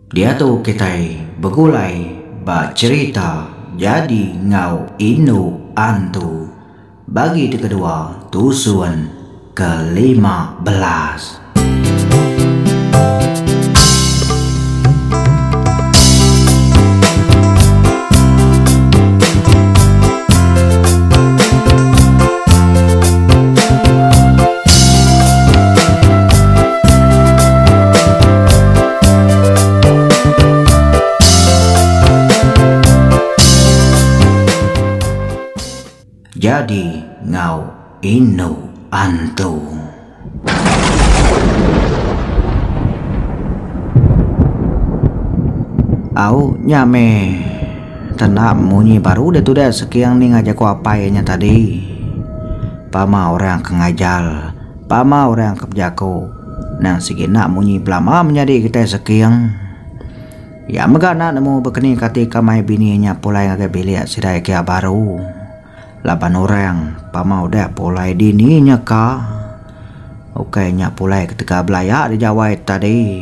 Dia tu kita begulai bercerita jadi ngau inu antu bagi kedua tusuan ke-15. Jadi ngau inu antu. Au nyame tenang munyi baru deh tuh deh sekian nih ngajak ko apainya tadi. Pama orang kengajal, pama orang kebjako. Nang sigina munyi belama menjadi kita sekian. Ya megana nemu bekeni ketika mai bininya pulai ngagak bilik sidai kia baru. Laban orang pama udah pulai dininya ka. Okaynya pulai ketika belayak di Jawa tadi.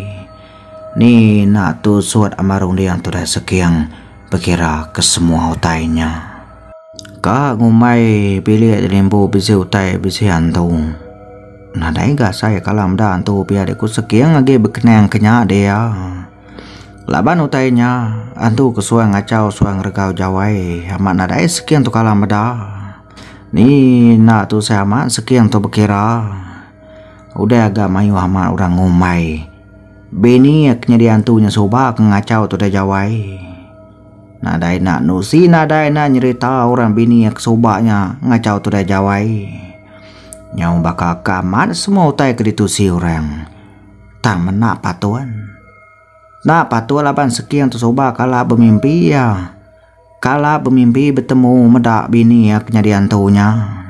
Ni nak tu suat amarung dia tu dah sekian berkira ke semua utainya. Ka ngumai bilik limbu bisi utai bisi antu. Nah dah enggak saya kalam dah antu biar aku sekian lagi berkenang kenyak dia. Laban utainya antu kesuang ngacau suang regau Jawai amat nadai sekian tu kalam dah. Ni nak tu saya amat sekian tu berkira. Udah agak mayu amat orang ngumai. Bini aknya di antunya soba ke ngacau tu dah Jawai. Nadai nak nusi nadai nak nyerita orang bini yang sobanya ngacau tu dah Jawai. Nyau bakal kamat semua utai ke ditusi orang. Tak menak patuan. Nak patuan laban sekian tu soba kala bermimpi ya. Kala bermimpi bertemu medak bini ya kenyadian tunya.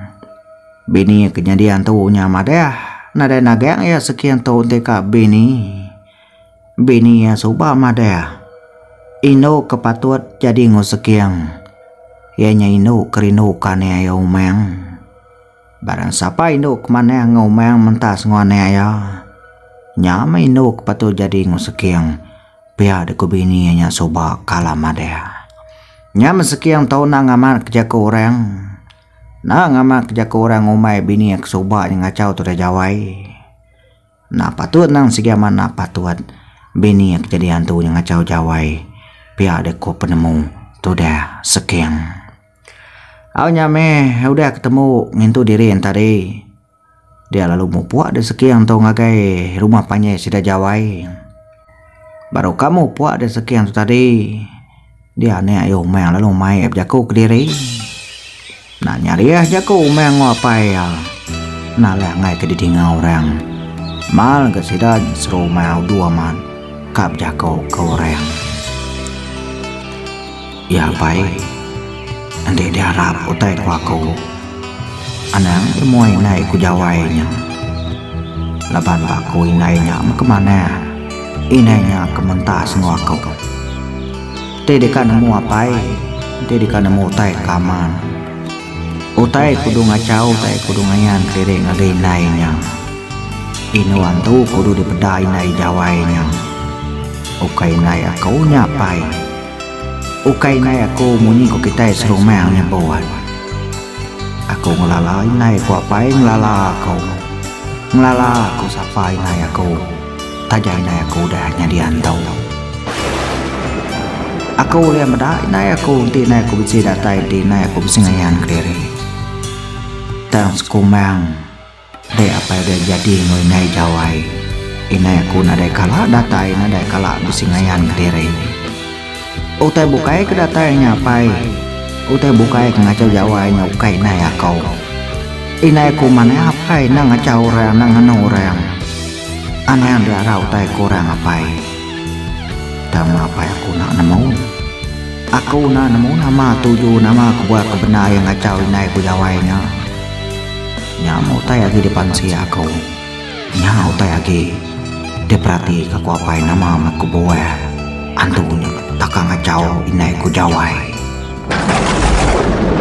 Bini kenyadian tunya madah. Nadai nagang ya sekian tu teka bini. Bini ya soba madah. Ino kepatut jadi ngosekian. Ianya ino kerino kane ya umang. Barang siapa ino kemana ngomong mentas ngone ya. Nyama ino kepatut jadi ngosekian. Biar deku bini nya soba kalam ada. Nyama sekian tahun na ngamat kerja ke orang. Na ngamat kerja ke orang umai bini yang soba yang ngacau tu dah Jawai. Na patut nang sigaman na patut bini yang kejadian tu yang ngacau Jawai. Biar deku penemu tu dah sekian. Au nyame udah ketemu ngintu diri yang tadi. Dia lalu mau puak de sekian tu ngagai rumah panye sida Jawai. Baru kamu puak de sekian tu tadi. Dia ni ayo umang lalu mai jaku ke diri. Nak nyari jaku umang ngapai ya. Nak lah ngai ke didinga orang. Mal ke sida seru mau dua man. Kap jaku ke orang. Ya baik. Andi dia harap utai ku aku. Anang semua inai ku Jawainya. Laban aku inainya kemana? Inainya kementas ngaku. Tadi kan nemu apa? Tadi kan nemu utai kaman. Utai kudu ngacau, utai kudu ngayan kering ada inainya. Inuan tu kudu dipeda inai Jawainya. Ukai inai aku nyapai. Ukai inai aku munyi ku kita seru meangnya buat. Aku ngelala inai ku apa ngelala aku. Ngelala aku sapa inai aku. Tajai inai aku dah nyadian tau. Aku lihat meda inai aku ti inai aku bisa datai ti inai aku bisa ngayan kiri. Tang sekumang deh apa udah jadi ngoi inai Jawai. Inai aku nadai kala datai nadai kala bisa ngayan kiri. Utai bukai ke datainya apa? Utai bukai ke ngacau Jawainya ukai inai aku. Inai aku mana apa nang ngacau orang nang ngano orang. Aneh yang dia utai kurang apa? Tama apa aku nak nemu? Aku nak nemu nama tujuh nama aku buat kebenar yang ngacau inai ku Jawainya. Nyamu utai lagi depan si aku. Nyamu utai lagi diperhati aku apa nama aku buat. Antunya takang ngacau inai ku Jawai.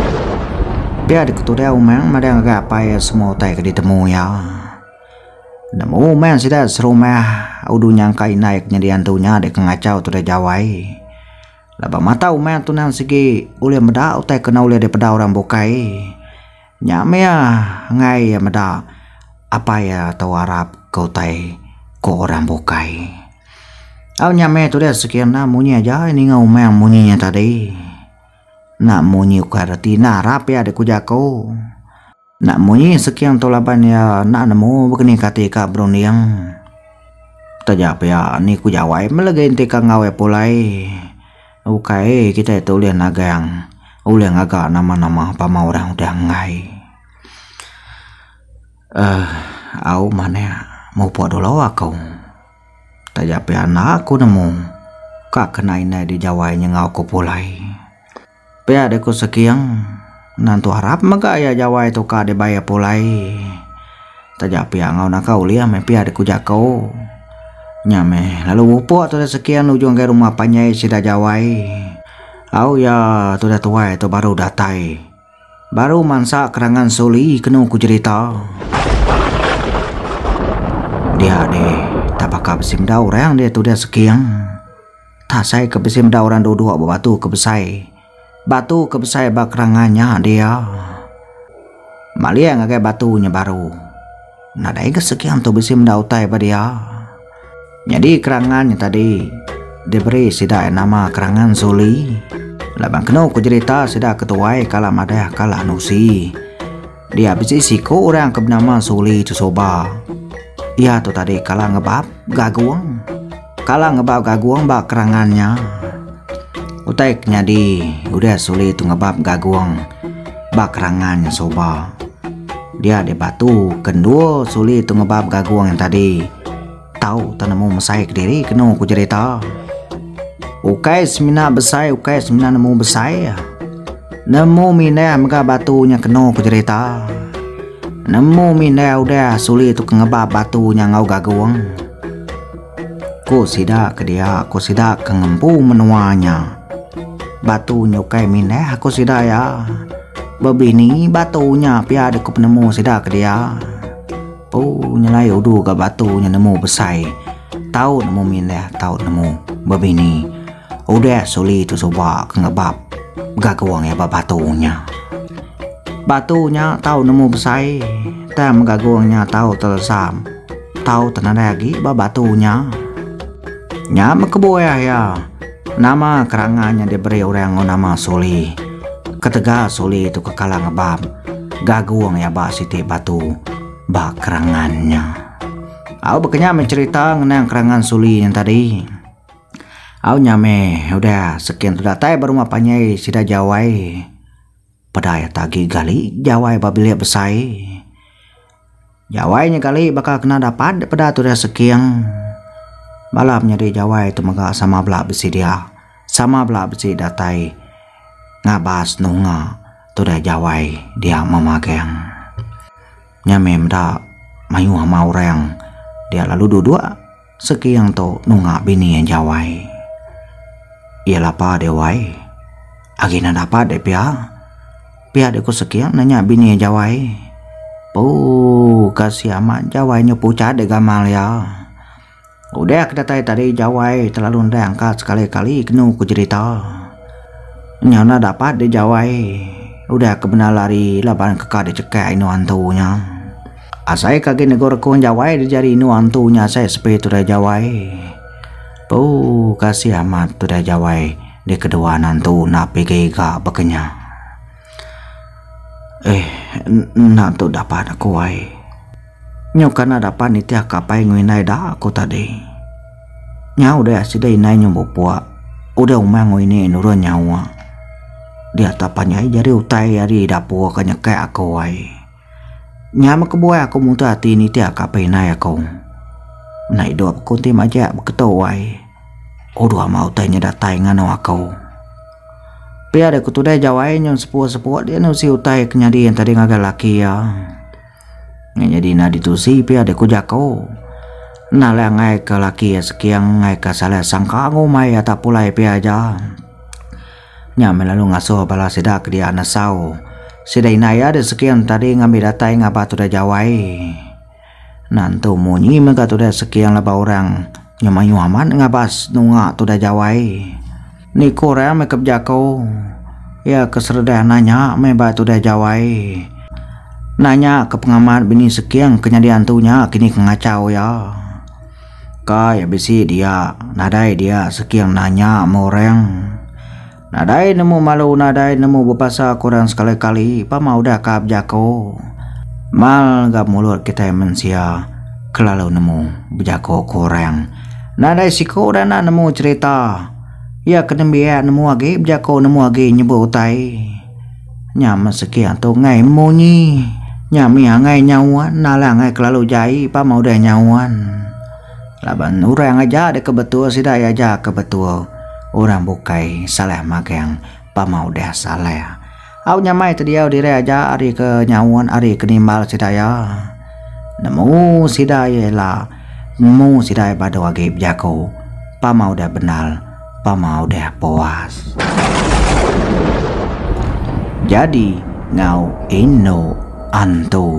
Biar dikutu dia umang madang apa ya semua utai ke ditemu ya. Nemu men sida serumah udu nyangkai naiknya di antunya dek ngacau tu dah jawai. Laba mata umen tu nang sigi ule meda utai kena ule de peda orang bokai. Nyame ya ngai ya meda apa ya tau Arab kau tai ko orang bokai. Au nyame tu dah sekian na munyi aja ini ngau men munyinya tadi. Nak munyi ukarati na Arab ya de kujako. Nak munyi sekian tolaban ya nak nemu begini katika broniang. Tajap ya ni ku jawai melagain tika ngawe pulai. Ukai kita itu ulian agang. Ulian agak nama-nama pama orang udah ngai. Au mana mau buat dulu aku. Tajap ya nak aku nemu. Kak kena ini di jawainya ngau ku pulai. Pia deku sekian. Nantu harap maka ya Jawa itu ka de baya pulai. Tajap ya ngau nakau lia mepi ada kujako. Nyame lalu upo tu dah sekian ujung ke rumah panyai sida Jawai. Au ya tu dah tua itu baru datai. Baru mansa kerangan suli kenu ku cerita. Dia de tabaka besim dau orang dia tu dah sekian. Tak saya ke besim dau orang dua batu ke besai. Batu kebesai bakrangannya dia. Malia ngagai batunya baru. Nadai kesekian tu besi mendautai pada dia. Jadi kerangannya tadi diberi sida nama kerangan suli. Labang kena ku cerita sida ketuai kalam ada kalah nusi. Dia bisi siku orang ke nama suli tu soba. Ia tu tadi kalah ngebab gaguang. Kalah ngebab gaguang bak kerangannya. Utaiknya di udah sulit tu ngebab gaguang bakrangannya soba. Dia ada batu kedua sulit tu ngebab gaguang yang tadi. Tahu tanamu mesai ke diri kena ku cerita. Ukai semina besai ukai semina nemu besai. Nemu mina mega batunya kena ku cerita. Nemu mina udah sulit tu ngebab batunya ngau gaguang. Ku sidak ke dia, ku sidak ke ngempu menuanya. Batunya ukai mineh aku sida ya. Babini batunya pia ada ku penemu sida ke dia. Nyelai udu ke batunya nemu besai. Tahu nemu mineh, tahu nemu babini. Udah suli tu soba ke ngebab gaguang ya batunya. Batunya tahu nemu besai. Tem gaguangnya tahu tersam. Tahu tenada lagi batunya. Nyam keboya ya. Nama kerangannya diberi orang nama Suli. Ketega Suli itu kekala ngebab gaguang ya ba siti batu ba kerangannya. Au bekenya mencerita ngenang kerangan Suli yang tadi. Au nyame udah sekian sudah tay baru mapanyai sida Jawai. Pada ya tagi gali Jawai babilia besai. Jawainya kali bakal kena dapat pada tu dah sekian. Malamnya di Jawa itu maka sama belah besi dia. Sama belah besi datai. Ngabas nunga. Tu dah Jawa dia memagang. Nyame mda mayu sama orang. Dia lalu duduk. Sekian tu nunga bini yang Jawa. Ia lapa dewai. Agina dapat de pia. Pia deku sekian nanya bini yang Jawa. Kasih amat Jawanya pucat de gamal ya. Udah kedatai tadi Jawai terlalu angkat sekali-kali kena ku cerita. Nyana dapat di Jawai. Udah kebenar lari laban kekade cekai inu antunya. Asai kaki negor kun Jawai di jari inu antunya saya sepi tu dah Jawai. Kasih amat tu dah Jawai di kedua nantu na pegega bekenya. Nantu dapat aku wai. Nyokana dapat nitia kapai nguinai dah aku tadi. Nya udah sida inai nyumbupua. Udah umang nguini nurun nyawa. Dia tapanya jari utai dari dapur kanya kayak aku wai. Nya makebuai aku muntah hati nitia kapai nai aku. Nai do aku tim aja beketu wai. Udah mau tanya datai ngano aku. Pia ada kutudai Jawai nyong sepuah-sepuah dia nusi utai kenyadi yang tadi ngagal laki ya. Jadi na ditusi pia de kujako. Na le ngai ke laki ya sekian ngai ke salah sangka ngumai ya tak pulai pia aja. Nya melalu ngasuh bala sida ke dia nasau. Sida inaya de sekian tadi ngambil datai ngapa tu dah Jawai. Nantu munyi mega tu dah sekian laba orang nyamanyu aman ngabas nunga tu dah jawai. Ni korang me kebjako. Ya keserdah nanya meba tu dah jawai. Nanya ke pengamat bini sekian kenyadian tunya kini kengacau ya. Kaya besi dia, nadai dia sekian nanya sama orang. Nadai nemu malu, nadai nemu berpasa korang sekali-kali, pa mau dah kap jako. Mal gak mulut kita manusia, kelalu nemu berjako korang. Nadai siko dan nak nemu cerita. Ya kena biar nemu lagi berjako nemu lagi nyebut utai. Nyam sekian tu ngai munyi. Nyami ngai nyawan, nala ngai kelalu jai, pa mau dah nyawan. Laban orang aja ada kebetul sidak aja kebetul. Orang bukai salah magang pamau dah salah. Au nyamai tu dia diri aja ari ke nyawan ari ke nimbal sidaya. Nemu sidaya lah. Nemu sidaya pada wagib jako. Pamau dah benal. Pamau dah puas. Jadi ngau ino antu.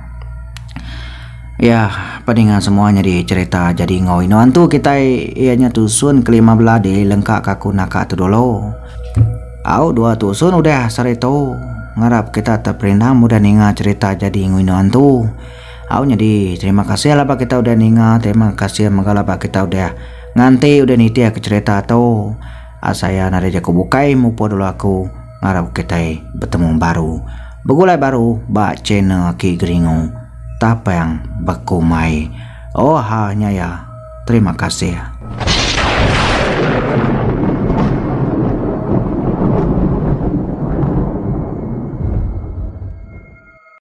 Ya, pendingan semuanya di cerita jadi ngau ino antu kita ianya tusun ke-15 di lengkap kaku nakak tu dulu. Au dua tusun udah sarito. Ngarap kita terperindam udah ninga cerita jadi ngau ino antu. Au jadi terima kasih lah pak kita udah ninga, terima kasih magala pak kita udah nganti udah nitia ke cerita tu. Saya nade jago bukai mupo dulu aku ngarap kita bertemu baru. Begulai baru ba channel Ki Gringo. Tapang bakumai. Oh hanya ya. Terima kasih.